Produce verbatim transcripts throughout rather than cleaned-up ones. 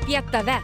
apie tave.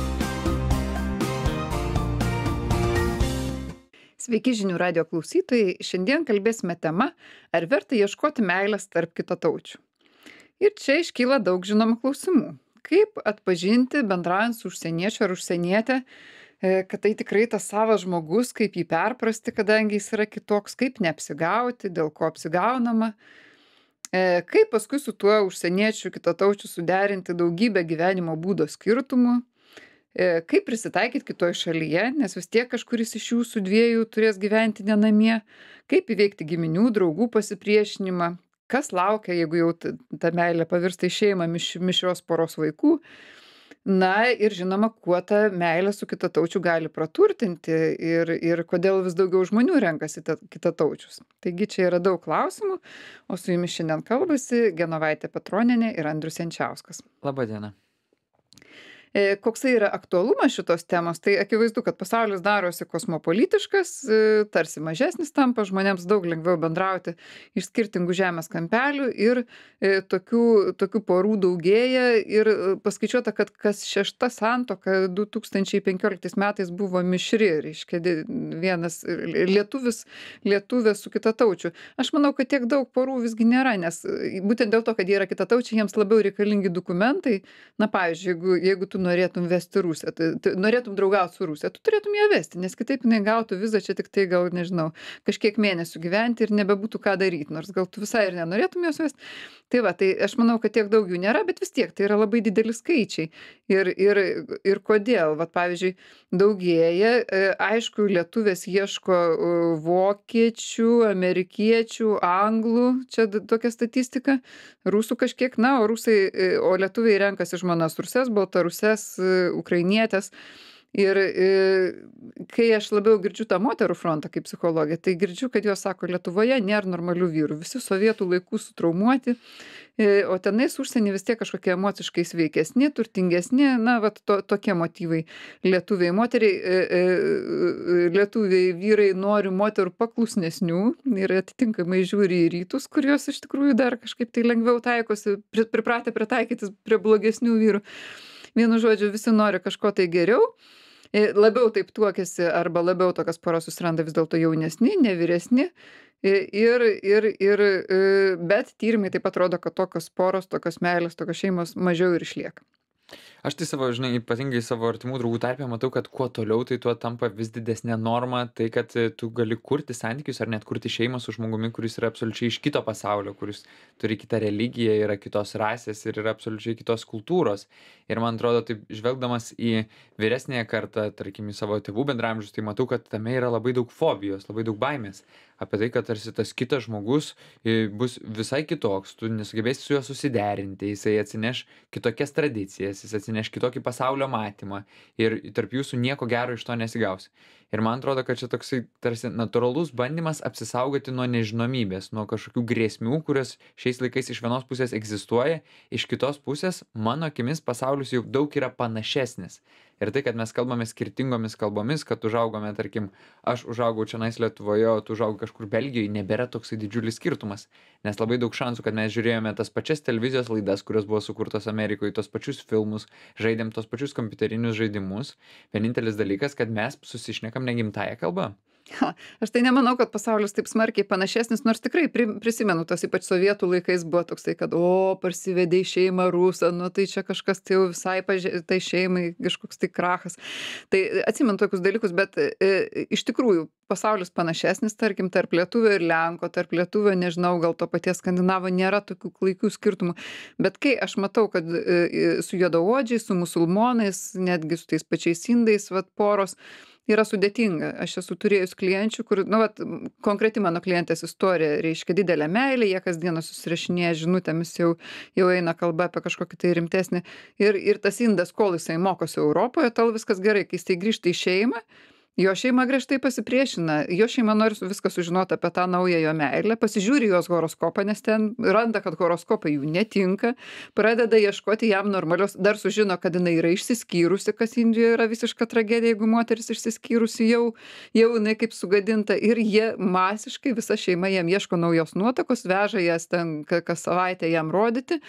Sveiki žinių radijo klausytojai, šiandien kalbėsime tema, ar verta ieškoti meilės tarp kitataučių. Ir čia iškyla daug žinomų klausimų. Kaip atpažinti bendraujant su užsieniečiu ar užsienietę, e, kad tai tikrai tas savas žmogus, kaip jį perprasti, kadangi jis yra kitoks, kaip neapsigauti, dėl ko apsigaunama, e, kaip paskui su tuo užsieniečiu kitataučiu suderinti daugybę gyvenimo būdo skirtumų, e, kaip prisitaikyti kitoj šalyje, nes vis tiek kažkuris iš jūsų dviejų turės gyventi ne namie, kaip įveikti giminių, draugų pasipriešinimą, kas laukia, jeigu jau t- ta meilė pavirsta į šeimą miš, mišrios poros vaikų. Na ir žinoma, kuo ta meilė su kitataučiu gali praturtinti ir, ir kodėl vis daugiau žmonių renkasi ta- kitataučius. Taigi čia yra daug klausimų, o su jumis šiandien kalbasi Genovaitė Petronienė ir Andrius Jančiauskas. Labadiena. E, Koksai yra aktualumas šitos temos, tai akivaizdu, kad pasaulis darosi kosmopolitiškas, e, tarsi mažesnis tampa, žmonėms daug lengviau bendrauti iš skirtingų žemės kampelių ir e, tokių, tokių porų daugėja ir e, paskaičiuota, kad kas šešta santuoka du tūkstančiai penkioliktais metais buvo mišri, reiškia di- vienas e, lietuvis, lietuvė su kitataučiu. Aš manau, kad tiek daug porų visgi nėra, nes e, būtent dėl to, kad jie yra kitataučiai, jiems labiau reikalingi dokumentai. Na, pavyzdžiui, jeigu, jeigu tu norėtum vesti Rusiją, tai, tai norėtum draugauti su Rusija, tu turėtum ją vesti, nes kitaip jinai gautų vizą čia tik tai gal, nežinau, kažkiek mėnesių gyventi ir nebebūtų ką daryti, nors gal tu visai ir nenorėtum jos vesti. Tai va, tai aš manau, kad tiek daug jų nėra, bet vis tiek tai yra labai dideli skaičiai. Ir, ir, ir kodėl? Vat, pavyzdžiui, daugėja, e, aišku, lietuvės ieško e, vokiečių, amerikiečių, anglų, čia d- tokia statistika, rusų kažkiek, na, o rusai, e, o lietuviai renkasi žmonas ruses, baltaruses, e, ukrainietės. Ir e, kai aš labiau girdžiu tą moterų frontą kaip psichologė, tai girdžiu, kad jos sako, Lietuvoje nėra normalių vyrų, visi sovietų laikų sutraumuoti, e, o tenais užsienį vis tiek kažkokie emociškai sveikesni, turtingesni, na, vat to, tokie motyvai. Lietuviai moteriai, e, e, e, lietuviai vyrai nori moterų paklusnesnių ir atitinkamai žiūri į rytus, kurios iš tikrųjų dar kažkaip tai lengviau taikosi, pri- pripratę pritaikytis prie blogesnių vyrų. Vienu žodžiu, visi nori kažko tai geriau, e, labiau taip tuokiasi arba labiau tokios poros susiranda vis dėlto jaunesni, ne vyresni. E, Ir, ir, ir, e, bet tyrimai taip pat rodo, kad tokios poros, tokios meilės, tokios šeimos mažiau ir išlieka. Aš tai savo, žinai, ypatingai savo artimų draugų tarpe matau, kad kuo toliau, tai tuo tampa vis didesnė norma, tai kad e, tu gali kurti santykius ar net kurti šeimą su žmogumi, kuris yra absoliučiai iš kito pasaulio, kuris turi kitą religiją, yra kitos rasės ir yra absoliučiai kitos kultūros. Ir man atrodo, taip žvelgdamas į vyresnėje kartą, tarkim, į savo tėvų bendramžius, tai matau, kad tame yra labai daug fobijos, labai daug baimės. Apie tai, kad tarsi tas kitas žmogus e, bus visai kitoks, tu nesugebėsi su juo susiderinti, jisai atsineš kitokias tradicijas, jis atsineš kitokį pasaulio matymą ir tarp jūsų nieko gero iš to nesigaus. Ir man atrodo, kad čia toksai tarsi natūralus bandymas apsisaugoti nuo nežinomybės, nuo kažkokių grėsmių, kurios šiais laikais iš vienos pusės egzistuoja, iš kitos pusės, mano akimis, pasaulis jau daug yra panašesnis. Ir tai, kad mes kalbame skirtingomis kalbomis, kad užaugome, tarkim, aš užaugau čionais Lietuvoje, o tu užaugai kažkur Belgijoje, nebėra toksai didžiulis skirtumas. Nes labai daug šansų, kad mes žiūrėjome tas pačias televizijos laidas, kurios buvo sukurtos Amerikoje, tos pačius filmus, žaidėm tos pačius kompiuterinius žaidimus. Vienintelis dalykas, kad mes susišnekam negimtąją kalbą. Ha, aš tai nemanau, kad pasaulis taip smarkiai panašesnis, nors tikrai pri, prisimenu, tas ypač sovietų laikais buvo toksai, kad o, parsivedė į šeimą rusą, nu tai čia kažkas tai jau visai pažė, tai šeimai kažkoks tai krachas. Tai atsimenu tokius dalykus, bet e, iš tikrųjų pasaulis panašesnis, tarkim, tarp lietuvio ir lenko, tarp lietuvio, nežinau, gal to paties skandinavo, nėra tokių klaikių skirtumų. Bet kai aš matau, kad e, su juodaodžiais, su musulmonais, netgi su tais pačiais indais, vat poros, yra sudėtinga. Aš esu turėjus klienčių, kur, nu, vat, konkreti mano klientės istorija reiškia didelę meilę, jie kasdieną susirašinėja žinutėmis, jau, jau eina kalba apie kažkokį tai rimtesnį. Ir, ir tas indas, kol jisai mokosi Europoje, tol viskas gerai, kai jisai grįžta į šeimą, jo šeima griežtai pasipriešina, jo šeima nori su- viską sužinoti apie tą naują jo meilę, pasižiūri jos horoskopą, nes ten randa, kad horoskopai jų netinka, pradeda ieškoti jam normalios, dar sužino, kad jinai yra išsiskyrusi, kas Indijoje yra visiška tragedija, jeigu moteris išsiskyrusi jau, jau jinai kaip sugadinta, ir jie masiškai, visa šeima jam ieško naujos nuotakos, veža jas ten ka- kas savaitę jam rodyti,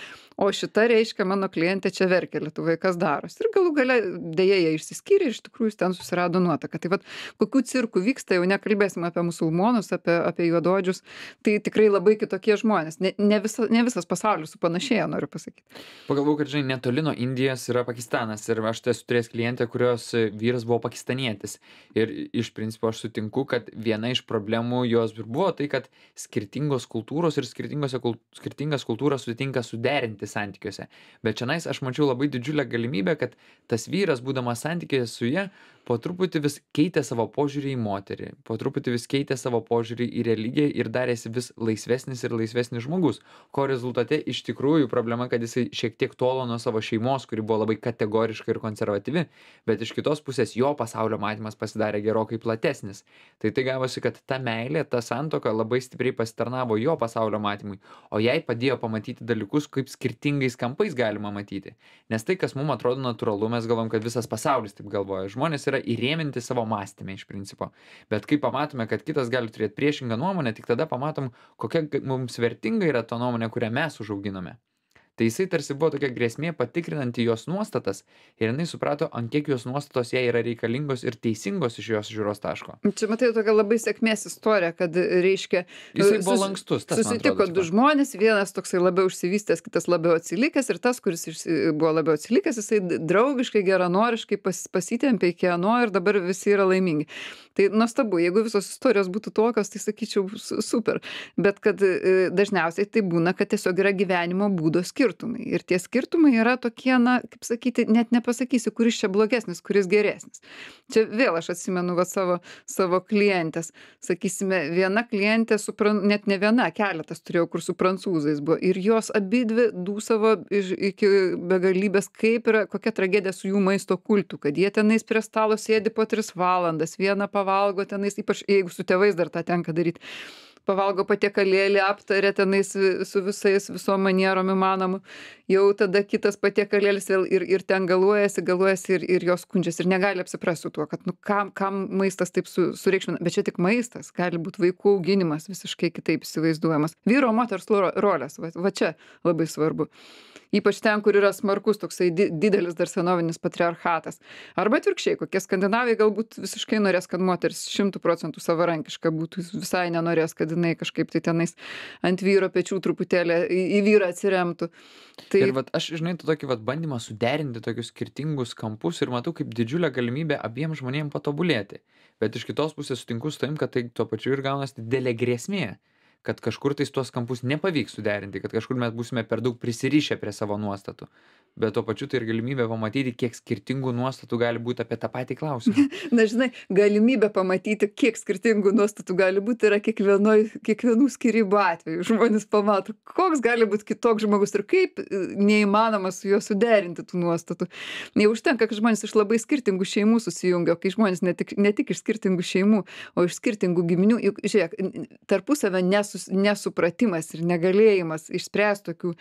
O šita, reiškia, mano klientė čia verkia Lietuvoj, kas darosi. Ir galų gale dėja jie išsiskyrė ir iš tikrųjų jis ten susirado nuotaką. Tai vat kokių cirkų vyksta, jau nekalbėsim apie musulmonus, apie, apie juododžius, tai tikrai labai kitokie žmonės. Ne, ne, visa, ne visas pasaulis supanašėja, noriu pasakyti. Pagalvojau, kad, žinai, netoli nuo Indijos yra Pakistanas ir aš esu turėjęs klientę, kurios vyras buvo pakistanietis. Ir iš principo aš sutinku, kad viena iš problemų jos ir buvo tai, kad skirtingos kultūros ir kul... skirtingas kultūras sutinka suderinti santykiuose. Bet čianais aš mačiau labai didžiulę galimybę, kad tas vyras, būdamas santykiuose su ja, po truputį vis keitė savo požiūrį į moterį, po truputį vis keitė savo požiūrį į religiją ir darėsi vis laisvesnis ir laisvesnis žmogus, ko rezultate iš tikrųjų problema, kad jisai šiek tiek tolo nuo savo šeimos, kuri buvo labai kategoriška ir konservatyvi, bet iš kitos pusės jo pasaulio matymas pasidarė gerokai platesnis. Tai tai gavosi, kad ta meilė, ta santuoka labai stipriai pasitarnavo jo pasaulio matymui, o jai padėjo pamatyti dalykus, kaip skirtingais kampais galima matyti. Nes tai, kas mums atrodo natūralu, mes galvom, kad visas pasaulis taip galvoja. Žmonės yra įrėminti savo mąstymę iš principo. Bet kai pamatome, kad kitas gali turėti priešingą nuomonę, tik tada pamatom, kokia mums vertinga yra ta nuomonė, kurią mes užauginome. Tai jisai tarsi buvo tokia grėsmė patikrinanti jos nuostatas ir jinai suprato, ant kiek jos nuostatos jai yra reikalingos ir teisingos iš jos žiūros taško. Čia matai tokia labai sėkmės istorija, kad reiškia... Jisai buvo lankstus. Tas, susitiko du žmonės, vienas toksai labiau užsivystęs, kitas labiau atsilikęs ir tas, kuris buvo labiau atsilikęs, jisai draugiškai, geranoriškai pas, pasitempė iki ano ir dabar visi yra laimingi. Tai nuostabu, jeigu visos istorijos būtų tokios, tai sakyčiau super. Bet kad dažniausiai tai būna, kad tiesiog yra gyvenimo būdo skirtumai. Ir tie skirtumai yra tokie, na, kaip sakyti, net nepasakysi, kuris čia blogesnis, kuris geresnis. Čia vėl aš atsimenu va, savo, savo klientės. Sakysime, viena klientė, su, net ne viena, keletas turėjau, kur su prancūzais buvo. Ir jos abidvi dūsavo iš, iki begalybės, kaip yra, kokia tragedija su jų maisto kultu, kad jie tenais prie stalo sėdi po tris valandas, vieną pavalgo tenais, ypač jeigu su tėvais dar tą tenka daryti. Pavalgo patiekalėlį, aptarė tenais su visais, visom manierom įmanomu. Jau tada kitas patiekalėlis vėl ir, ir ten galuojasi, galuojasi ir, ir jos skundžiasi ir negali apsiprasti su tuo, kad nu, kam, kam maistas taip su, sureikšmina. Bet čia tik maistas, gali būti vaikų auginimas visiškai kitaip įsivaizduojamas. Vyro moters rolės, va, va čia labai svarbu. Ypač ten, kur yra smarkus toksai di didelis dar senovinis patriarchatas. Arba atvirkščiai, kokie skandinavai galbūt visiškai norės, kad moteris šimtų procentų savarankiška būtų, visai nenorės, kad jinai kažkaip tai tenais ant vyro pečių truputėlį į, į vyrą atsiremtų. Tai... Ir vat, aš, žinai, tu tokį vat, bandymą suderinti tokius skirtingus kampus ir matau kaip didžiulę galimybę abiem žmonėm patobulėti. Bet iš kitos pusės sutinku su tavim, kad tai tuo pačiu ir gaunasi didelė grėsmė, kad kažkur tais tuos kampus nepavyks suderinti, kad kažkur mes būsime per daug prisirišę prie savo nuostatų. Bet tuo pačiu tai ir galimybė pamatyti, kiek skirtingų nuostatų gali būti apie tą patį klausimą. Na, žinai, galimybė pamatyti, kiek skirtingų nuostatų gali būti, yra kiekvienoj, kiekvienų skyrybų atveju. Žmonės pamato, koks gali būti kitoks žmogus ir kaip neįmanoma su juo suderinti tų nuostatų. Neužtenka, kad žmonės iš labai skirtingų šeimų susijungia, o kai žmonės ne tik, ne tik iš skirtingų šeimų, o iš skirtingų giminių, juk, žiūrėk, tarpusavio nesus, nesupratimas ir negalėjimas išspręsti tokių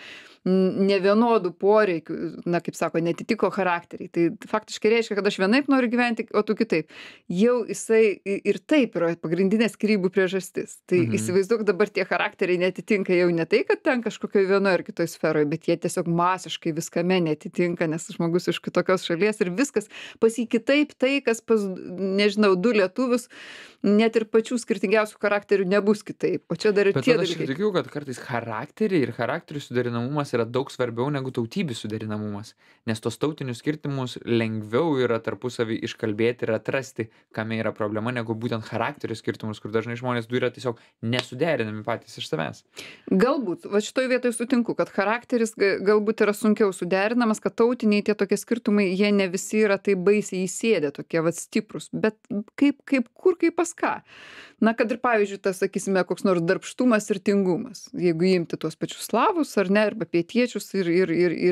nevienodų poreikių, na, kaip sako, netitiko charakteriai. Tai faktiškai reiškia, kad aš vienaip noriu gyventi, o tu kitaip. Jau jisai ir taip yra pagrindinė skyrybų priežastis. Tai mhm. įsivaizduok, dabar tie charakteriai netitinka jau ne tai, kad ten kažkokioje vienoje ar kitoje sferoje, bet jie tiesiog masiškai viskame netitinka, nes žmogus iš kitokios šalies ir viskas pas jį kitaip, tai, kas pas, nežinau, du lietuvius, net ir pačių skirtingiausių charakterių nebus kitaip. O čia dar ir bet tie dalykai. Bet aš tikiu, kad kartais charakteriai ir charakterių suderinamumas yra daug svarbiau negu tautybių suderinamumas. Nes tos tautinius skirtumus lengviau yra tarpusavį iškalbėti ir atrasti, kame yra problema, negu būtent charakterių skirtumus, kur dažnai žmonės du yra tiesiog nesuderinami patys iš savęs. Galbūt, va šitoj vietoj sutinku, kad charakteris galbūt yra sunkiau suderinamas, kad tautiniai tie tokie skirtumai, jie ne visi yra taip baisiai įsėdę, tokie va stiprus. Bet kaip, kaip, kur, kaip pas ką? Na, kad ir pavyzdžiui, tas, sakysime, koks nors darbštumas ir tingumas. Jeigu imti tuos pačius slavus ar ne, arba pietiečius ir, ir, ir, ir žiūrėti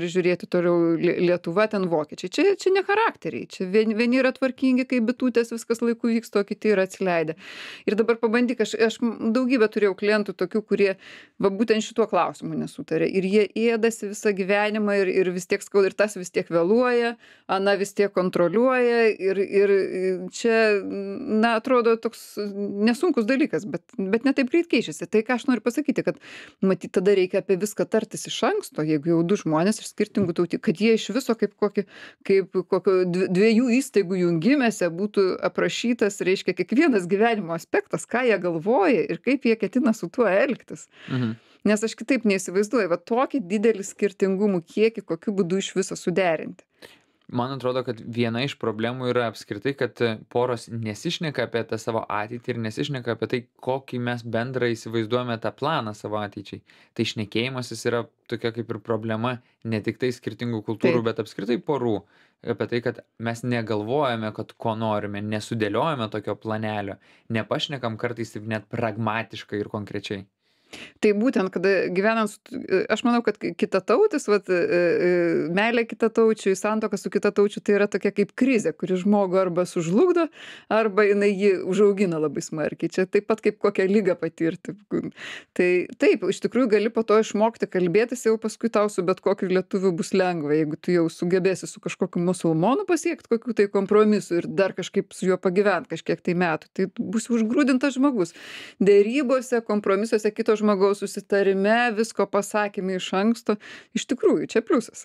toliau Lie Lietuva, ten vokiečiai. Čia čia ne charakteriai, čia vieni vieni yra tvarkingi kaip bitutės, viskas laiku vyksta, o kiti yra atsileidę. Ir dabar pabandyk, aš aš daugybę turėjau klientų tokių, kurie va būtent šituo klausimu nesutarė. Ir jie ėdasi visą gyvenimą ir ir vis tiek skauda, ir tas vis tiek vėluoja, ana vis tiek kontroliuoja ir ir čia, na, atrodo toks nesunkus dalykas, bet bet ne taip greit keičiasi. Tai ką aš noriu pasakyti, kad matyt tada reikia apie viską tartis iš anksto, jeigu jau du žmonės iš skirtingų tautybių, kad jie iš viso kaip kokį, kaip kokio dv dviejų įstaigų jungimėse būtų aprašytas, reiškia, kiekvienas gyvenimo aspektas, ką jie galvoja ir kaip jie ketina su tuo elgtis. Mhm. Nes aš kitaip neįsivaizduoju, va tokį didelį skirtingumų kiekį, kokiu būdu iš viso suderinti. Man atrodo, kad viena iš problemų yra apskritai, kad poros nesišneka apie tą savo ateitį ir nesišneka apie tai, kokį mes bendrą įsivaizduojame tą planą savo ateičiai. Tai šnekėjimasis yra tokia kaip ir problema ne tik tai skirtingų kultūrų, Taip. bet apskritai porų. Apie tai, kad mes negalvojame, kad ko norime, nesudėliojame tokio planelio, nepašnekam kartais taip net pragmatiškai ir konkrečiai. Tai būtent, kada gyvenant, su- aš manau, kad kitatautis, vat, e, e, meilė kitataučiui, santuoka su kitataučiu, tai yra tokia kaip krizė, kuri žmogų arba sužlugdo, arba jinai jį užaugina labai smarkiai. Čia taip pat kaip kokią lygą patirti. Tai taip, iš tikrųjų gali po to išmokti kalbėtis, jau paskui tau su bet kokiu lietuviu bus lengva, jeigu tu jau sugebėsi su kažkokiu musulmonu pasiekti kokių tai kompromisų ir dar kažkaip su juo pagyventi kažkiek tai metų. Tai bus užgrūdintas žmogus. Dėrybose, kompromisuose, kito žmogaus susitarime, visko pasakymai iš anksto. Iš tikrųjų, čia pliusas.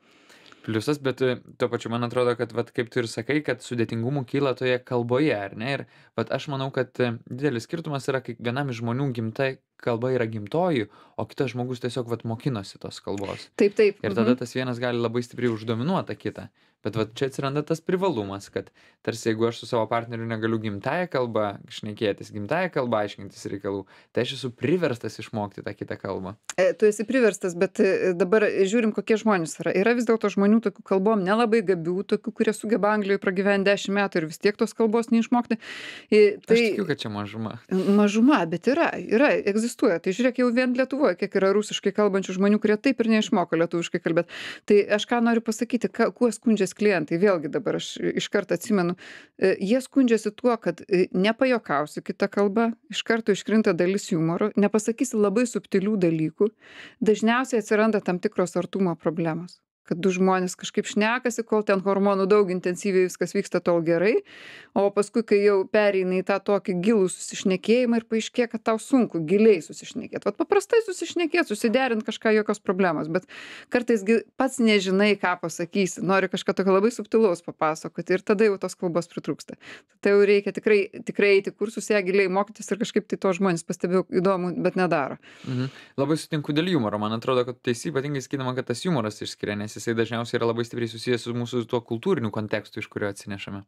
Pliusas, bet e, tuo pačiu man atrodo, kad vat, kaip tu ir sakai, kad sudėtingumų kyla toje kalboje, ar ne? Ir vat, aš manau, kad e, didelis skirtumas yra, kai vienam iš žmonių gimta kalba yra gimtoji, o kitas žmogus tiesiog vat, mokinosi tos kalbos. Taip, taip. Ir tada tas vienas gali labai stipriai uždominuoti tą kitą. Bet vat, čia atsiranda tas privalumas, kad tarsi jeigu aš su savo partneriu negaliu gimtąją kalbą šnekėtis, gimtąją kalbą aiškintis reikalų, tai aš esu priverstas išmokti tą kitą kalbą. E, Tu esi priverstas, bet e, dabar žiūrim, kokie žmonės yra. Yra vis dėlto žmonių tokių kalbom nelabai gabių, tokių, kurie sugeba Anglijoje pragyventi dešimt metų ir vis tiek tos kalbos neišmokti. E, Tai... Tai Aš tikiu, kad čia mažuma. mažuma, bet yra, yra, egzistuoja. Tai žiūrėk, jau vien Lietuvoje, kiek yra rusiškai kalbančių žmonių, kurie taip ir neišmoko lietuviškai kalbėti. Tai aš ką noriu pasakyti, ką, kuo skundžiasi klientai. Vėlgi dabar aš iš karto atsimenu, e, jie skundžiasi tuo, kad e, nepajokausi kitą kalbą, iš karto iškrinta dalis humoro, nepasakysi labai subtilių dalykų, dažniausiai atsiranda tam tikros artumo problemos. Kad du žmonės kažkaip šnekasi, kol ten hormonų daug, intensyviai viskas vyksta tol gerai, o paskui, kai jau pereina į tą tokį gilų susišnekėjimą ir paaiškėja, kad tau sunku giliai susišnekėti. Vat paprastai susišnekėti, susiderint kažką, jokios problemos, bet kartais gi pats nežinai, ką pasakysi, nori kažką tokio labai subtilaus papasakoti ir tada jau tos kalbos pritrūksta. Tai jau reikia tikrai, tikrai eiti kursus, ją giliai mokytis ir kažkaip tai to žmonės pastebėjau įdomu, bet nedaro. Mhm. Labai sutinku dėl humoro. Man atrodo, kad teisybė ypatingai skydama, kad tas humoras išskiria, nes jisai dažniausiai yra labai stipriai susijęs su mūsų tuo kultūriniu kontekstu, iš kurio atsinešame.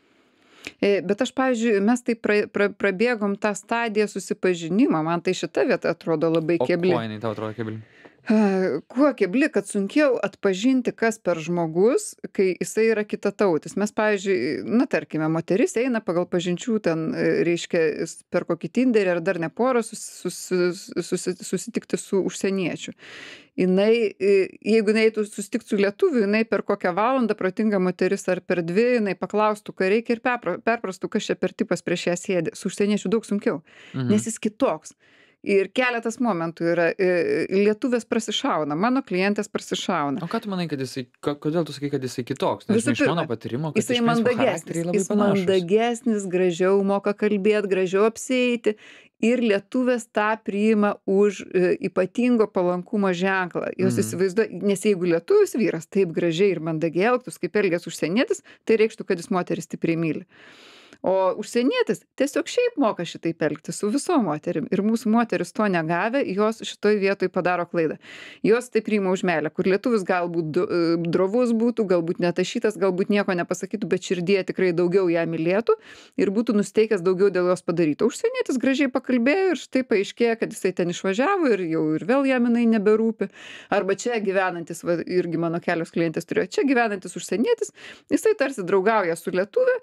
E, Bet aš, pavyzdžiui, mes taip pra, pra, prabėgom tą stadiją susipažinimą, man tai šita vieta atrodo labai O kebli. kuo jinai tau atrodo kebli? A, Kuo kebli, kad sunkiau atpažinti, kas per žmogus, kai jisai yra kitatautis. Mes, pavyzdžiui, na, tarkime, moteris eina pagal pažinčių ten, e, reiškia, s- per kokį tinderį ar dar ne porą sus, sus, susi, susitikti su užsieniečiu. Jinai, e, jeigu jinai eitų susitikti su lietuviu, jinai per kokią valandą protinga moteris ar per dvi, jinai paklaustų, ką reikia ir perpra- perprastų, kas čia per tipas prieš ją sėdi. Su užsieniečiu daug sunkiau, Mhm. nes jis kitoks. Ir keletas momentų yra, e, lietuvės prasišauna, mano klientės prasišauna. O ką tu manai, kad jisai, ko- kodėl tu sakai, kad jisai kitoks? Nes Visų žinai, iš pirma, mano patyrimo, kad Jisai iš principo mandagesnis, charakteriai labai jis panašūs. mandagesnis, gražiau moka kalbėti, gražiau apsieiti. Ir lietuvės tą priima už e, ypatingo palankumo ženklą. Jos Mhm. įsivaizduoja, nes jeigu lietuvis vyras taip gražiai ir mandagiai elgtųsi, kaip elgės užsienietis, tai reikštų, kad jis moterį stipriai myli. O užsienietis tiesiog šiaip moka šitaip elgtis su visom moterim. Ir mūsų moteris to negavę, jos šitoj vietoj padaro klaidą. Jos tai priima už meilę, kur lietuvis galbūt du- e, drovus būtų, galbūt netašytas, galbūt nieko nepasakytų, bet širdie tikrai daugiau ją mylėtų ir būtų nusteikęs daugiau dėl jos padaryti. O užsienietis gražiai pakalbėjo ir štai paaiškėja, kad jisai ten išvažiavo ir jau ir vėl jam jinai neberūpi. Arba čia gyvenantis, va, irgi mano kelios klientės turėjo, čia gyvenantis užsienietis, jisai tarsi draugauja su lietuve.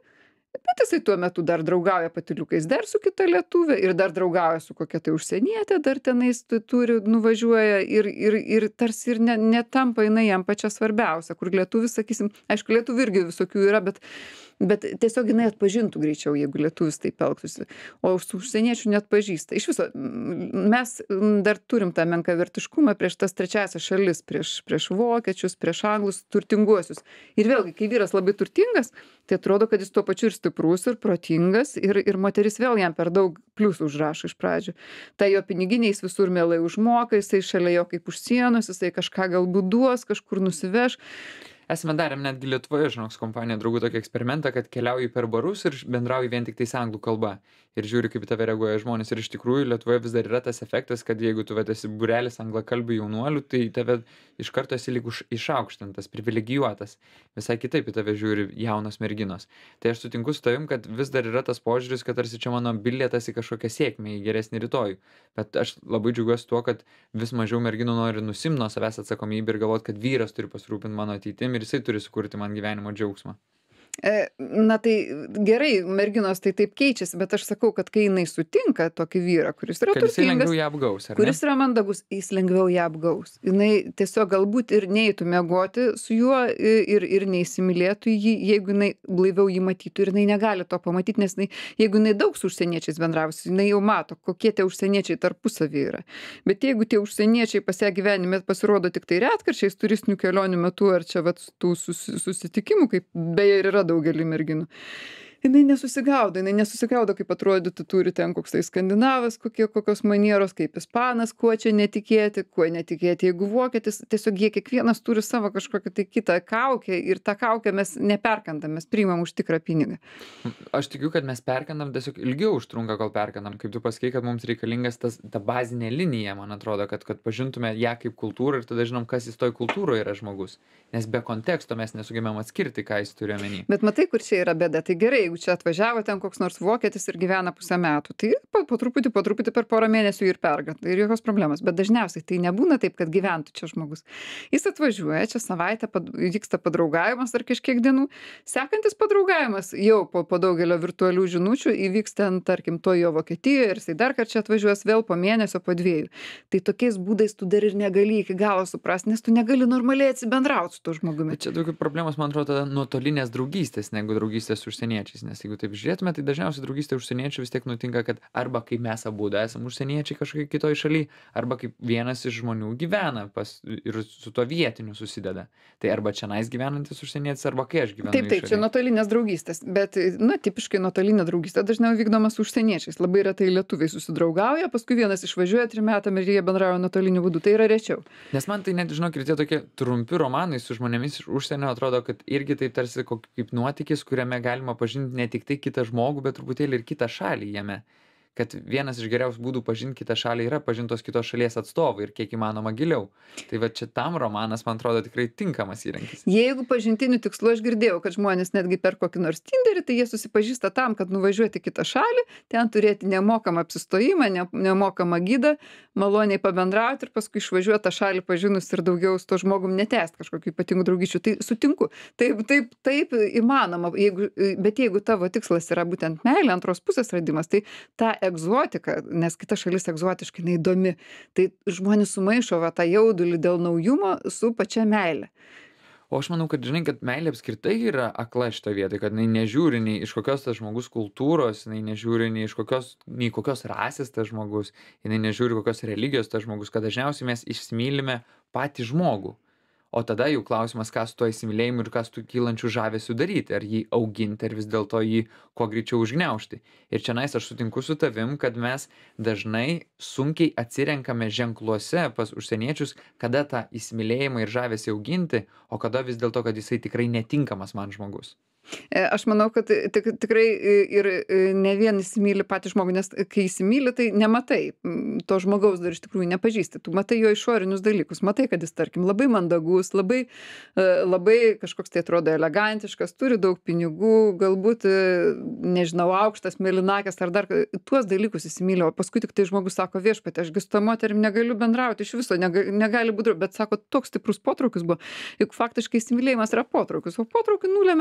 Bet jisai tuo metu dar draugauja patyliukais dar su kita lietuve ir dar draugauja su kokia tai užsieniete, dar tenais tu turi nuvažiuoja ir ir ir tarsi ir ne netampa jinai jam pačia svarbiausia, kur lietuvis, sakysim, aišku, lietuvių irgi visokių yra, bet bet tiesiog jinai atpažintų greičiau, jeigu lietuvis taip elgtųsi, o su užsieniečiu neatpažįsta. Iš viso m, mes m, dar turim tą menkavertiškumą prieš tas trečiąsias šalis, prieš prieš vokiečius, prieš anglus, turtinguosius. Ir vėlgi, kai vyras labai turtingas, tai atrodo, kad jis tuo pačiu ir stiprus, ir protingas, ir, ir moteris vėl jam per daug pliusų užrašo iš pradžių. Tai jo piniginiai jis visur mielai užmoka, jisai šalia jo kaip už sienos, jisai kažką galbūt duos, kažkur nusiveš. Esame darėm netgi Lietuvoje, žinok, su kompanija draugų tokį eksperimentą, kad keliauji per barus ir bendrauji vien tik tais anglų kalba. Ir žiūri, kaip į tave reaguoja žmonės. Ir iš tikrųjų Lietuvoje vis dar yra tas efektas, kad jeigu tu vat esi būrelis anglakalbių jaunuolių, tai tave iš karto esi lyg už- išaukštintas, privilegijuotas. Visai kitaip į tave žiūri jaunos merginos. Tai aš sutinku su tavim, kad vis dar yra tas požiūris, kad tarsi čia mano bilietas į kažkokią sėkmę, į geresnį rytojų. Bet aš labai džiaugiuosi tuo, kad vis mažiau merginų nori nusimt nuo savęs atsakomybę ir galvot, kad vyras turi pasirūpinti mano ateitim ir jisai turi sukurti man gyvenimo džiaugsmą. E, Na tai gerai, merginos tai taip keičiasi, bet aš sakau, kad kai jinai sutinka tokį vyrą, kuris yra Kad jisai turtingas, lengviau ją apgaus, ar ne? kuris yra mandagus, jis lengviau ją apgaus. Jinai tiesiog galbūt ir neitų miegoti su juo i- ir, ir neįsimylėtų jį, jeigu jinai blaiviau jį matytų ir jinai negali to pamatyti, nes jinai, jeigu jinai daug su užsieniečiais bendravusi, jinai jau mato, kokie tie užsieniečiai tarpusavy yra. Bet jeigu tie užsieniečiai pas ją gyvenime pasirodo tik tai retkarčiais turistinių kelionių metu ar čia vat tų susi- susitikimų, kaip beje ir yra daugelį merginų, jinai nesusigaudo, jinai nesusigaudo, kaip atrodytų turi ten koks tai skandinavas, kokie, kokios manieros, kaip ispanas, kuo čia netikėti, kuo netikėti, jeigu vokietis, tiesiog jie kiekvienas turi savo kažkokią tai kitą kaukę ir tą kaukę mes neperkandam, mes priimam už tikrą pinigą. Aš tikiu, kad mes perkandam, tiesiog ilgiau užtrunka, kol perkandam. Kaip tu pasakei, kad mums reikalingas tas, ta bazinė linija, man atrodo, kad, kad pažintume ją kaip kultūrą ir tada žinom, kas jis toj kultūroje yra žmogus. Nes be konteksto mes nesugebėm atskirti, ką jis turi omeny. Bet matai, kur čia yra bėda. Tai gerai, jeigu čia atvažiavo ten koks nors vokietis ir gyvena pusę metų, tai po, po truputį, po truputį per porą mėnesių ir pergata. Ir jokios problemos. Bet dažniausiai tai nebūna taip, kad gyventų čia žmogus. Jis atvažiuoja, čia savaitę pad, vyksta padraugavimas ar kažkiek dienų. Sekantis padraugavimas jau po, po daugelio virtualių žinučių įvyks ten, tarkim, to jo Vokietijoje ir jisai dar kartą atvažiuos vėl po mėnesio, po dviejų. Tai tokiais būdais tu dar ir negali iki galo suprasti, nes tu negali normaliai atsibendrauti su tuo žmogumi. Bet čia daugiau problemos, man atrodo, tada nuotolinės draugystės negu draugystės su užsieniečiais. Nes jeigu taip žiūrėtume, tai dažniausiai draugystė užsieniečių vis tiek nutinka, kad arba kaip mes abu esame užsieniečiai kažkokiai kitoj šaly, arba kaip vienas iš žmonių gyvena pas, ir su tuo vietiniu susideda. Tai arba čia nais gyvenantis užsienietis, arba kai aš gyvenu. Taip, taip, čia nuotolinės draugystės, bet, na, tipiškai nuotolinė draugystė dažniau vykdoma su užsieniečiais. Labai retai lietuviai susidraugauja, paskui vienas išvažiuoja trim metam ir jie bendrauja nuotoliniu būdu. Tai yra rečiau. Nes man tai net, žinok, ir tie tokie trumpi romanai su žmonėmis iš užsienio atrodo, kad irgi tai tarsi kok- kaip nuotykis, kuriame galima pažinti ne tik tai kitą žmogų, bet truputėlį ir kitą šalį jame. Kad vienas iš geriausių būdų pažinti kitą šalį yra pažintos kitos šalies atstovai ir kiek įmanoma giliau. Tai va čia tam romanas, man atrodo, tikrai tinkamas įrankis. Jeigu pažintiniu tikslu aš girdėjau, kad žmonės netgi per kokį nors Tinderį, tai jie susipažįsta tam, kad nuvažiuoti į kitą šalį, ten turėti nemokamą apsistojimą, ne, nemokamą gydą, maloniai pabendrauti ir paskui išvažiuoti tą šalį pažinus ir daugiau su to žmogum netęsti kažkokių ypatingų draugyčių. Tai sutinku. Taip, taip, taip įmanoma. Jeigu, bet jeigu tavo tikslas yra būtent meilė, antros pusės radimas, tai ta egzotika, nes kita šalis egzotiškai neįdomi, tai žmonės sumaišo va tą jaudulį dėl naujumo su pačia meilė. O aš manau, kad žinai, kad meilė apskritai yra akla šitoje vietoje, kad jinai nežiūri nei iš kokios tas žmogus kultūros, jinai nežiūri nei iš kokios, nei kokios rasės tas žmogus, jinai nežiūri kokios religijos tas žmogus, kad dažniausiai mes įsimylime patį žmogų. O tada jau klausimas, ką su to įsimylėjimu ir ką su kylančiu žavesiu daryti. Ar jį auginti, ar vis dėlto jį kuo greičiau užgniaužti. Ir čia nais aš sutinku su tavim, kad mes dažnai sunkiai atsirenkame ženkluose pas užsieniečius, kada tą įsimylėjimą ir žavesį auginti, o kada vis dėlto, kad jisai tikrai netinkamas man žmogus. E, Aš manau, kad tik, tikrai ir ne vien įsimyli patį žmogų, nes kai įsimyli, tai nematai mm, to žmogaus dar iš tikrųjų nepažįsti. Tu matai jo išorinius dalykus, matai, kad jis, tarkim, labai mandagus, labai, e, labai kažkoks tai atrodo elegantiškas, turi daug pinigų, galbūt, e, nežinau, aukštas, mėlynakės ar dar ką- tuos dalykus įsimyli, o paskui tik tai žmogus sako, viešpatie, ašgi su ta moterim negaliu bendrauti iš viso, nega, negali būti, bet sako, toks stiprus potraukis buvo. Juk faktiškai įsimylėjimas yra potraukis, o potraukį nulėmė kažkiek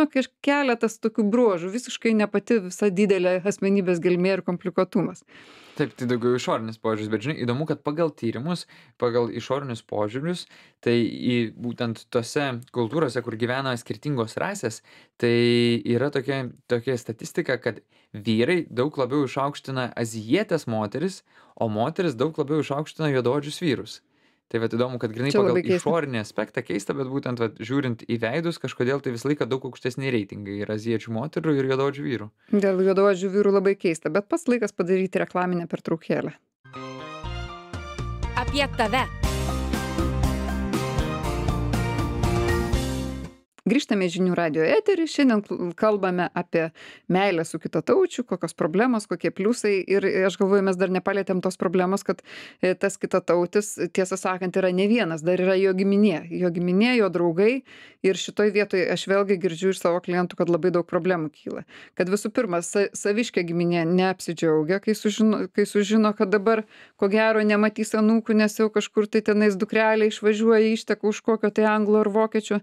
keletas tokių bruožų, visiškai ne pati visa didelė asmenybės gelmė ir komplikuotumas. Taip, tai daugiau išorinis požiūris, bet žinai, įdomu, kad pagal tyrimus, pagal išorinius požiūrius, tai į būtent tose kultūrose, kur gyvena skirtingos rasės, tai yra tokia, tokia statistika, kad vyrai daug labiau išaukština azijietės moteris, o moteris daug labiau išaukština juodaodžius vyrus. Tai vat įdomu, kad grynai Čia pagal labai keista. išorinį aspektą keista, bet būtent vat, žiūrint į veidus, kažkodėl tai visą laiką daug aukštesni reitingai yra azijiečių moterų ir juodaodžių vyrų. Dėl juodaodžių vyrų labai keista, bet pats laikas padaryti reklaminę pertraukėlę. Apie tave. Grįžtame į žinių radijo eterį, šiandien kalbame apie meilę su kitataučiu, kokios problemos, kokie pliusai ir aš galvoju, mes dar nepalėtėm tos problemos, kad tas kitatautis, tiesą sakant, yra ne vienas, dar yra jo giminė, jo giminė, jo draugai ir šitoj vietoj aš vėlgi girdžiu iš savo klientų, kad labai daug problemų kyla. Kad visų pirma, sa, saviškė giminė neapsidžiaugia, kai sužino, kai sužino, kad dabar ko gero nematys anūkų, nes jau kažkur tai tenais dukrelė išvažiuoja, išteka už kokio tai anglo ar vokiečio.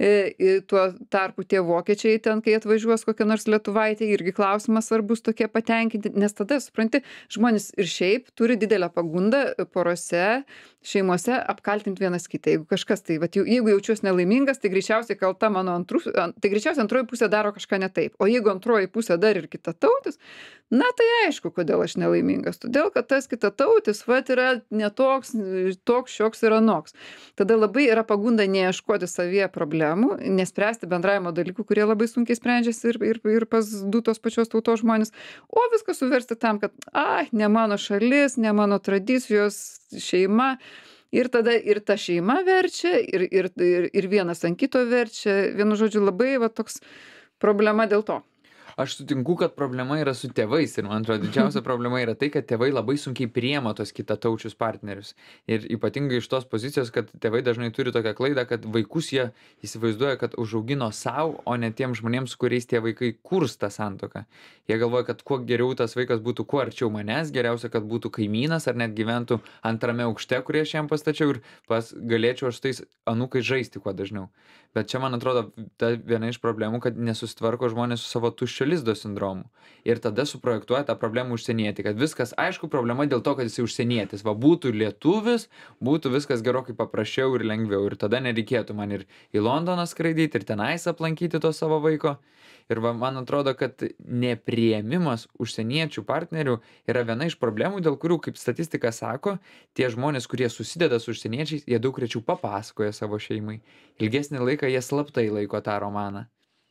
E, tuo tarpu tie vokiečiai ten, kai atvažiuos kokia nors lietuvaitė, irgi klausimas svarbus tokie patenkinti, nes tada, supranti, žmonės ir šiaip turi didelę pagundą porose, šeimose apkaltinti vienas kitą. Jeigu kažkas tai, vat, jeigu jaučiuosi nelaimingas, tai greičiausiai kalta mano antrų, tai greičiausiai antroji pusė daro kažką ne taip. O jeigu antroji pusė dar ir kitatautis, na tai aišku, kodėl aš nelaimingas. Todėl, kad tas kitatautis, vat, yra netoks, toks, šioks ir anoks. Tada labai yra pagunda neieškoti savyje problemų, nespręsti bendravimo dalykų, kurie labai sunkiai sprendžiasi ir, ir, ir pas du tos pačios tautos žmonės, o viską suversti tam, kad, ai, ne mano šalis, ne mano tradicijos, šeima. Ir tada ir ta šeima verčia, ir, ir, ir, ir vienas ant kito verčia. Vienu žodžiu, labai va, toks problema dėl to. Aš sutinku, kad problema yra su tėvais ir man atrodo didžiausia problema yra tai, kad tėvai labai sunkiai priema tos kitataučius partnerius. Ir ypatingai iš tos pozicijos, kad tėvai dažnai turi tokią klaidą, kad vaikus jie įsivaizduoja, kad užaugino savo, o ne tiem žmonėms, su kuriais tie vaikai kurs tą santuoką. Jie galvoja, kad kuo geriau tas vaikas būtų kuo arčiau manęs, geriausia, kad būtų kaimynas ar net gyventų antrame aukšte, kurį aš jam pastačiau ir pas galėčiau aš tais anūkai žaisti kuo dažniau. Bet čia, man atrodo, ta viena iš problemų, kad nesusitvarko žmonės su savo tuščio lizdo sindromu. Ir tada suprojektuoja tą problemą užsienietį, kad viskas, aišku, problema dėl to, kad jisai užsienietis. Va, būtų lietuvis, būtų viskas gerokai paprasčiau ir lengviau. Ir tada nereikėtų man ir į Londoną skraidyti, ir tenais aplankyti to savo vaiko. Ir va, man atrodo, kad nepriėmimas užsieniečių partnerių yra viena iš problemų, dėl kurių, kaip statistika sako, tie žmonės, kurie susideda su užsieniečiais, jie daug rečiau papasakoja savo šeimai. Ilgesnį laiką jie slaptai laiko tą romaną.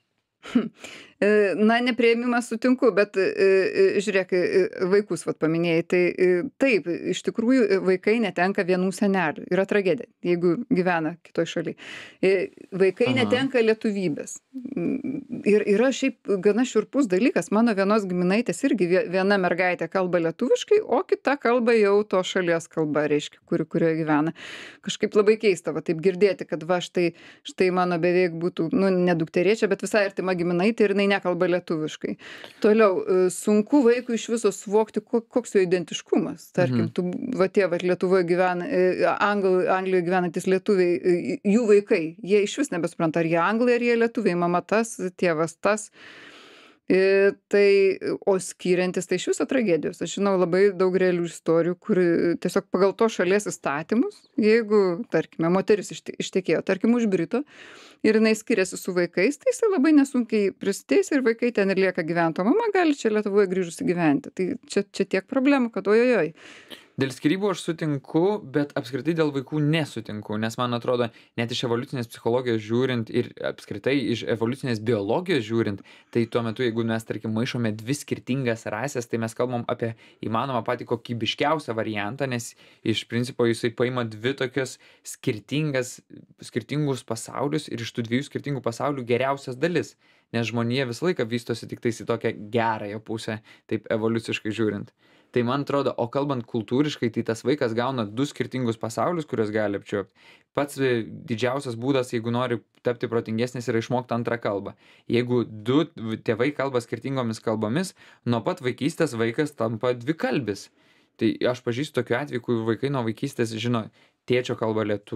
Na, nepriėmimas sutinku, bet žiūrėk, vaikus vat paminėjai, tai taip, iš tikrųjų vaikai netenka vienų senelių. Yra tragedija, jeigu gyvena kitoj šaly. Vaikai Aha. netenka lietuvybės. Ir yra šiaip gana šiurpus dalykas. Mano vienos giminaitės irgi viena mergaitė kalba lietuviškai, o kita kalba jau to šalies kalba, reiškia, kuri, kurioje gyvena. Kažkaip labai keista, va taip girdėti, kad va štai, štai mano beveik būtų, nu, ne dukterėčia, bet visai artima giminaitė ir jinai nekalba lietuviškai. Toliau, sunku vaikui iš viso suvokti, koks jo identiškumas. Tarkim, tu, va tie, va Lietuvoje gyvena, Angl, Anglijoje gyvenantis lietuviai, jų vaikai, jie iš vis nebesupranta, ar jie anglai, ar jie lietuviai, mama tas, tėvas tas. E, tai, o skiriantis, tai iš viso tragedijos. Aš žinau labai daug realių istorijų, kur tiesiog pagal to šalies įstatymus, jeigu, tarkime, moteris ištekėjo, tarkim, už Brito, ir jinai skiriasi su vaikais, tai jisai labai nesunkiai prisiteisia ir vaikai ten ir lieka gyventi, o mama gali čia Lietuvoje grįžusi gyventi. Tai čia, čia tiek problemų, kad ojojoj. Dėl skyrybų aš sutinku, bet apskritai dėl vaikų nesutinku, nes man atrodo, net iš evoliucinės psichologijos žiūrint ir apskritai iš evoliucinės biologijos žiūrint, tai tuo metu, jeigu mes, tarkim, maišome dvi skirtingas rasės, tai mes kalbam apie įmanomą patį kokybiškiausią variantą, nes iš principo jisai paima dvi tokias skirtingas, skirtingus pasaulius ir iš tų dviejų skirtingų pasaulių geriausias dalis, nes žmonija visą laiką vystosi tik tais į tokią gerąją pusę, taip evoliuciškai žiūrint. Tai man atrodo, o kalbant kultūriškai, tai tas vaikas gauna du skirtingus pasaulius, kuriuos gali apčiuopti. Pats didžiausias būdas, jeigu nori tapti protingesnis, yra išmokti antrą kalbą. Jeigu du tėvai kalba skirtingomis kalbomis, nuo pat vaikystės vaikas tampa dvikalbis. Tai aš pažįstu tokiu atveju, kur vaikai nuo vaikystės žino tėčio kalbą lietuvių,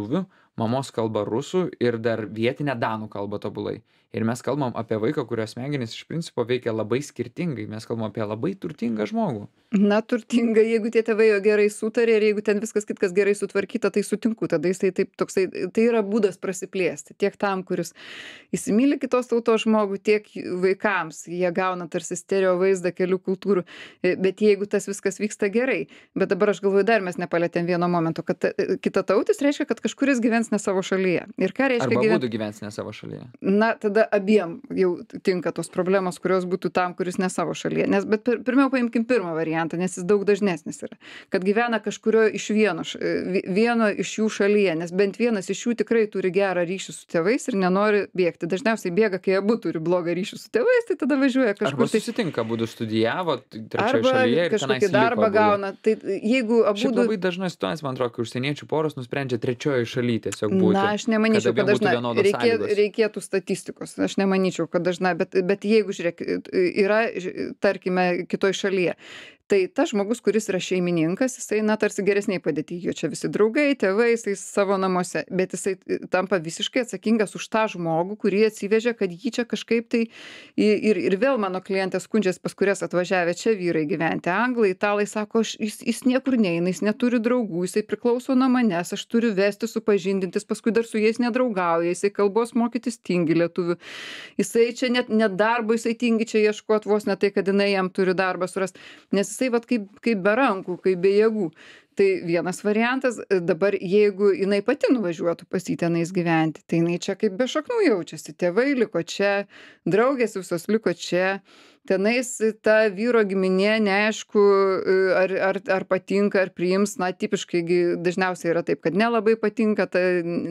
mamos kalba rusų ir dar vietinę danų kalbą tobulai. Ir mes kalbam apie vaiką, kurio smegenys iš principo veikia labai skirtingai. Mes kalbam apie labai turtingą žmogų. Na, turtinga, jeigu tie tėvai jo gerai sutarė ir jeigu ten viskas kitkas gerai sutvarkyta, tai sutinku, tada jisai taip toksai, tai yra būdas prasiplėsti. Tiek tam, kuris įsimyli kitos tautos žmogų, tiek vaikams. Jie gauna tarsi stereo vaizdą kelių kultūrų, bet jeigu tas viskas vyksta gerai. Bet dabar aš galvoju, dar mes nepalėtėm vieno momento, kad kita tautis reiškia, kad kažkuris gyvens ne savo šalyje. Ir ką reiškia Arba gyven... būdų gyvens ne savo šalyje. Na, tada abiem jau tinka tos problemos, kurios būtų tam, kuris ne savo šalyje. Nes, bet pir, pirmiau paimkim pirmą variantą, nes jis daug dažnesnis yra. Kad gyvena kažkurio iš vieno, vieno iš jų šalyje, nes bent vienas iš jų tikrai turi gerą ryšį su tėvais ir nenori bėgti. Dažniausiai bėga, kai abu turi blogą ryšį su tėvais, tai tada važiuoja kažkur. Arba susitinka, abudu studijavo trečioje arba šalyje ir kažkokį darbą liko, gauna. Tai jeigu abu... Šiaip labai dažna situacija, man atrodo, kai užsieniečių poros nusprendžia trečioje šalyje tiesiog būti. Na, aš nemanyčiau, kad, kad dažna. Reikė, reikėtų statistikos. Aš nemanyčiau, kad dažna, bet, bet jeigu, žiūrėk, yra, tarkime, kitoj šalyje, tai tas žmogus, kuris yra šeimininkas, jisai, na, tarsi geresniai padėti, jo čia visi draugai, tėvai, jisai savo namuose, bet jisai tampa visiškai atsakingas už tą žmogų, kurį atsivežė, kad jį čia kažkaip tai, ir, ir vėl mano klientės skundžiasi, pas kurias atvažiavę čia vyrai gyventi, anglai, italai, sako, aš, jis, jis niekur neina, jis neturi draugų, jisai priklauso nuo manęs, aš turiu vesti, supažindintis, paskui dar su jais nedraugauja, jisai kalbos mokytis tingi lietuvių, jisai čia net, net darbo, jisai tingi čia ieškot vos ne tai, kad jinai jam turi darbą surast, nes jisai vat kaip, kaip be rankų, kaip be jėgų. Tai vienas variantas, dabar jeigu jinai pati nuvažiuotų pas jį tenais gyventi, tai jinai čia kaip be šaknų jaučiasi, tėvai liko čia, draugės visos liko čia, tenais ta vyro giminė neaišku, ar, ar, ar patinka, ar priims, na, tipiškai dažniausiai yra taip, kad nelabai patinka, ta,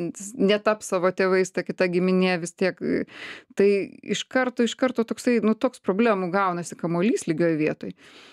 netaps savo tėvais, ta kita giminė vis tiek, tai iš karto, iš karto toksai, nu, toks problemų gaunasi kamuolys lygioje vietoj.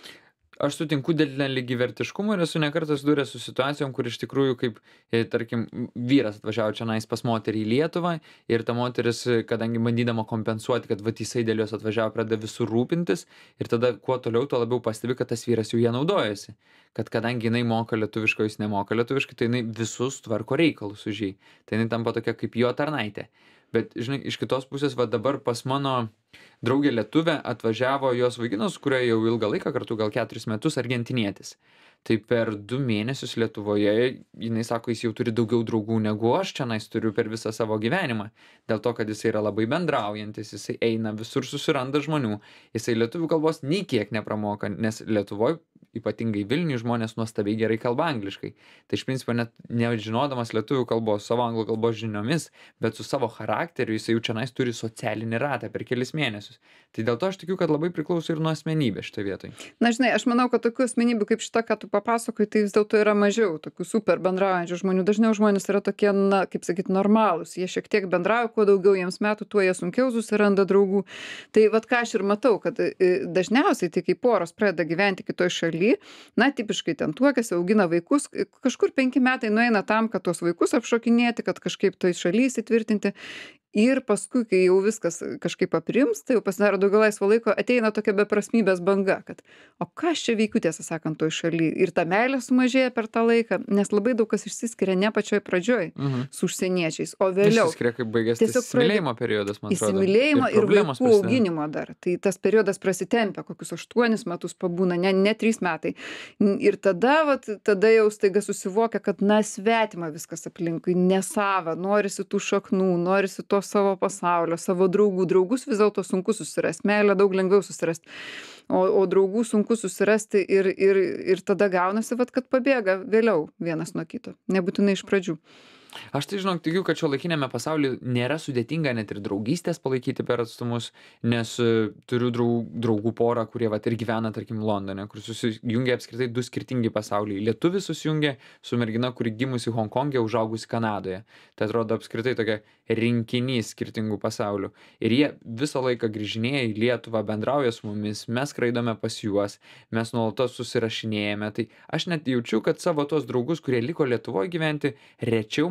Aš sutinku dėl nelygiavertiškumo ir esu nekartą susidūręs su situacijom, kur iš tikrųjų, kaip, tarkim, vyras atvažiavo čia nais pas moterį į Lietuvą ir ta moteris, kadangi bandydama kompensuoti, kad vat jisai dėl jos atvažiavo, pradeda visur rūpintis ir tada kuo toliau, tuo labiau pastebi, kad tas vyras jau ją naudojasi. Kad kadangi jinai moka lietuviškai, jis nemoka lietuviškai, tai jinai visus tvarko reikalus už jį. Tai jinai tampa tokia kaip jo tarnaitė. Bet, žinai, iš kitos pusės, va dabar pas mano draugė lietuvė atvažiavo jos vaikinas, kurio jau ilgą laiką, kartu gal keturis metus, argentinietis. Tai per du mėnesius Lietuvoje, jinai sako, jis jau turi daugiau draugų negu aš čia nais turiu per visą savo gyvenimą. Dėl to, kad jisai yra labai bendraujantis, jisai eina, visur susiranda žmonių. Jisai lietuvių kalbos nei kiek nepramoka, nes Lietuvoje, ypatingai Vilniuje, žmonės nuostabiai gerai kalba angliškai. Tai iš principo net nežinodamas lietuvių kalbos, savo anglų kalbos žiniomis, bet su savo charakteriu jisai jau čia nais turi socialinį ratą per kelis mėnesius. Tai dėl to aš tikiu, kad labai priklauso ir nuo asmenybės šitoje vietoje. Na, žinai, aš manau, kad tokių asmenybių kaip šita, ką tu papasakoji, tai vis dėlto yra mažiau, tokių super bendraujančių žmonių. Dažniau žmonės yra tokie, na, kaip sakyt, normalūs. Jie šiek tiek bendrauja, kuo daugiau jiems metų, tuo jie sunkiau susiranda draugų. Tai vat ką aš ir matau, kad dažniausiai tai kai poros pradeda gyventi kitoj šaly, na, tipiškai ten tuokiasi, augina vaikus, kažkur penki metai nueina tam, kad tuos vaikus apšokinėti, kad kažkaip toj šaly įsitvirtinti. Ir paskui, kai jau viskas kažkaip aprims, tai jau pasidaro daugiau laisvo laiko, ateina tokia beprasmybės banga, kad o ką aš čia veikiu, tiesą sakant, toj šaly. Ir ta meilė sumažėja per tą laiką, nes labai daug kas išsiskiria ne pačioj pradžioj Mhm. su užsieniečiais, o vėliau. Išsiskiria, kaip baigėsi Tiesiog įsimylėjimo periodas, man atrodo. Įsimylėjimo ir, ir problemos vaikų prasideda. auginimo dar. Tai tas periodas prasitempia, kokius aštuonis metus pabūna, ne, ne trys metai. Ir tada, vat, tada jau staiga susivokia, kad na svetima viskas aplinkui, nesava, norisi tų šaknų, norisi to savo pasaulio, savo draugų. Draugus vis dėlto sunku susirasti, meilę daug lengviau susirasti. O, o draugų sunku susirasti ir, ir, ir tada gaunasi, vat, kad pabėga vėliau vienas nuo kito, nebūtinai iš pradžių. Aš tai žinok, tikiu, kad šiuolaikinėme pasaulyje nėra sudėtinga net ir draugystės palaikyti per atstumus, nes uh, turiu draug, draugų porą, kurie vat, ir gyvena, tarkim, Londone, kur susijungia apskritai du skirtingi pasauliai. Lietuvis susijungia su mergina, kuri gimusi Honkongė, užaugusi Kanadoje. Tai atrodo apskritai tokia rinkinys skirtingų pasaulių. Ir jie visą laiką grįžinėja į Lietuvą, bendrauja su mumis, mes skraidome pas juos, mes nuolatos susirašinėjame. Tai aš net jaučiu, kad savo tos draugus, kurie liko Lietuvoje gyventi, rečiau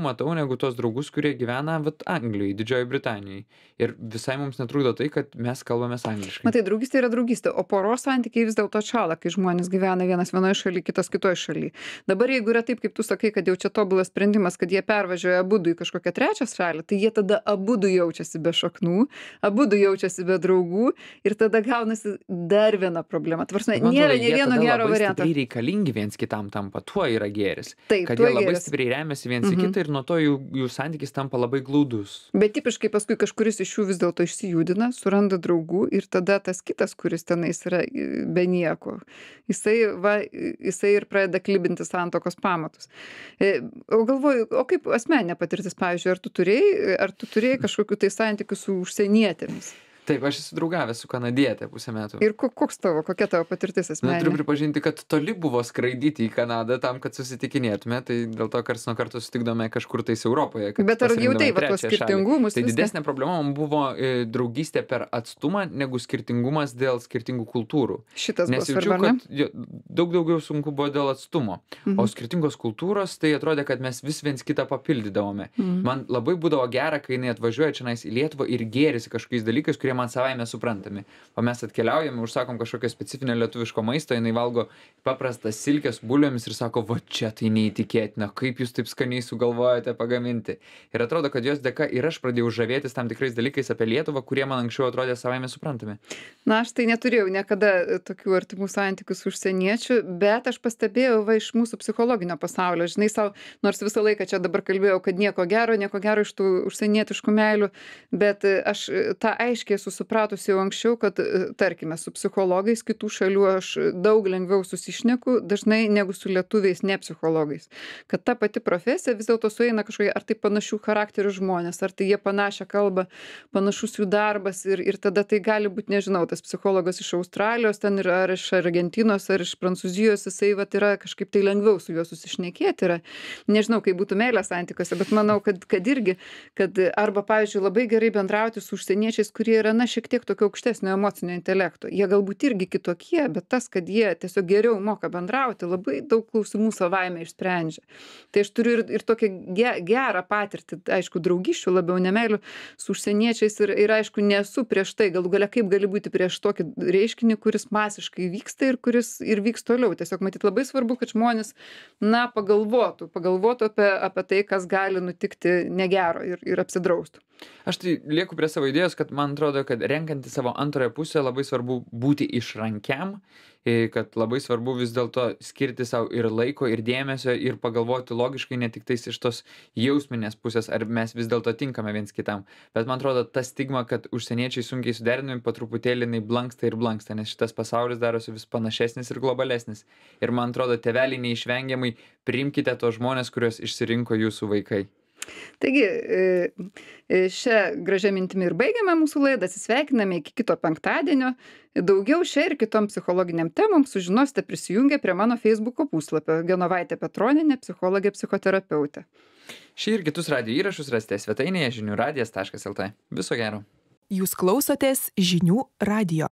matau negu tuos draugus, kurie gyvena vat Anglijoj, Didžiojoj Britanijoj. Ir visai mums netrukdo tai, kad mes kalbamės angliškai. Matai, draugystė yra draugystė, o poros santykiai vis dėlto atšąla, kai žmonės gyvena vienas vienoje šalyje, kitas kitoje šalyje. Dabar jeigu yra taip, kaip tu sakai, kad jau čia tobulas sprendimas, kad jie pervažiuoja abudu į kažkokią trečią šalį, tai jie tada abudu jaučiasi be šaknų, abudu jaučiasi be draugų ir tada gaunasi dar viena problema. Tvarsime, nėra nei vieno gero varianto. Jie reikalingi viens kitam tampa, tuo yra gėris. Taip, kad tuo jie labai gėris. stipriai remiasi viens į Mhm. kitą ir nuo to jų, jų santykis tampa labai glaudus. Bet tipiškai paskui kažkuris iš jų vis dėlto išsijudina, suranda draugų ir tada tas kitas, kuris tenais yra i, be nieko, jisai, va, jisai ir pradeda klibinti santokos pamatus. E, O galvoju, o kaip asmeninė patirtis, pavyzdžiui, ar tu turėjai, ar tu turėjai kažkokių tai santykių su užsienietėmis? Taip, aš esu draugavęs su kanadietė pusę metų. Ir ko- koks tavo, kokia tavo patirtis Na, turiu asmeninė? pripažinti, kad toli buvo skraidyti į Kanadą tam, kad susitikinėtume, tai dėl to karts nuo karto susitikdome kažkur tais Europoje. kad Bet ar pasirinkdami jautei va tuos trečiąją šalį. skirtingumus? Tai viską? didesnė problema man buvo e, draugystė per atstumą negu skirtingumas dėl skirtingų kultūrų. Šitas buvo Nes svarbu, jaučiau, ar ne? kad jo, daug daugiau sunku buvo dėl atstumo. Mhm. O skirtingos kultūros, tai atrodė, kad mes vis viens kitą papildydavome. Mhm. Man labai būdavo gera, kai jinai atvažiuoja čionais į Lietuvą ir gėrisi kažkokiais dalykais, kurie man savaime suprantami. O mes atkeliaujame, užsakom kažkokio specifinio lietuviško maisto, jinai valgo paprastas silkės su bulvėmis ir sako, va čia tai neįtikėtina, kaip jūs taip skaniai sugalvojate pagaminti. Ir atrodo, kad jos dėka ir aš pradėjau žavėtis tam tikrais dalykais apie Lietuvą, kurie man anksčiau atrodė savaime suprantami. Na, aš tai neturėjau niekada tokių artimų santykių su užsieniečiu, bet aš pastebėjau va iš mūsų psichologinio pasaulio. Žinai, savo, nors visą laiką čia dabar kalbėjau, kad nieko gero, nieko gero iš tų užsienietiškų meilių, bet e, aš e, tą aiškiai esu supratusi jau anksčiau, kad, e, tarkime, su psichologais kitų šalių aš daug lengviau susišneku dažnai negu su lietuviais, ne psichologais. Kad ta pati profesija vis dėlto sueina kažkokie, ar tai panašių charakterių žmonės, ar tai jie panašią kalbą, panašus jų darbas ir, ir tada tai gali būti, nežinau, tas psichologas iš Australijos, ten yra ar iš Argentinos, ar iš Prancūzijos, jisai vat yra kažkaip tai lengviau su juo susišnekėti yra. Nežinau, kaip būtų meilės santykiuose, bet manau, kad, kad irgi, kad arba, pavyzdžiui, labai gerai bendrauti su užsieniečiais, kurie yra, na, šiek tiek tokio aukštesnio emocinio intelekto. Jie galbūt irgi kitokie, bet tas, kad jie tiesiog geriau moka bendrauti, labai daug klausimų savaime išsprendžia. Tai aš turiu ir, ir tokią ge, gerą patirtį, aišku, draugyščių labiau nemeilių su užsieniečiais ir, ir aišku, nesu prieš tai, galų galia kaip gali būti prieš tokį reiškinį, kuris masiškai vyksta ir kuris ir vyks toliau. Tiesiog matyt labai svarbu, kad žmonės, na, pagalvotų, pagalvotų apie, apie tai, kas gali nutikti negero ir, ir apsidraustų. Aš tai lieku prie savo idėjos, kad man atrodo, kad renkantį savo antrąją pusę labai svarbu būti išrankiam, i, kad labai svarbu vis dėlto skirti savo ir laiko, ir dėmesio, ir pagalvoti logiškai, ne tik tais iš tos jausminės pusės, ar mes vis dėlto tinkame viens kitam. Bet man atrodo, ta stigma, kad užsieniečiai sunkiai suderinami, po truputėlį jinai blanksta ir blanksta, nes šitas pasaulis darosi vis panašesnis ir globalesnis. Ir man atrodo, tėveliai neišvengiamai priimkite tos žmonės, kuriuos išsirinko jūsų vaikai. Taigi, e, e, šią gražią mintimį ir baigiame mūsų laidą, atsisveikiname iki kito penktadienio. Daugiau šią ir kitom psichologiniam temom sužinosite prisijungę prie mano Facebooko puslapio Genovaitė Petronienė, psichologė psichoterapeutė. Šį ir kitus radijo įrašus rasite svetainėje žinių radijas taškas lt. Viso gero. Jūs klausotės žinių radijo.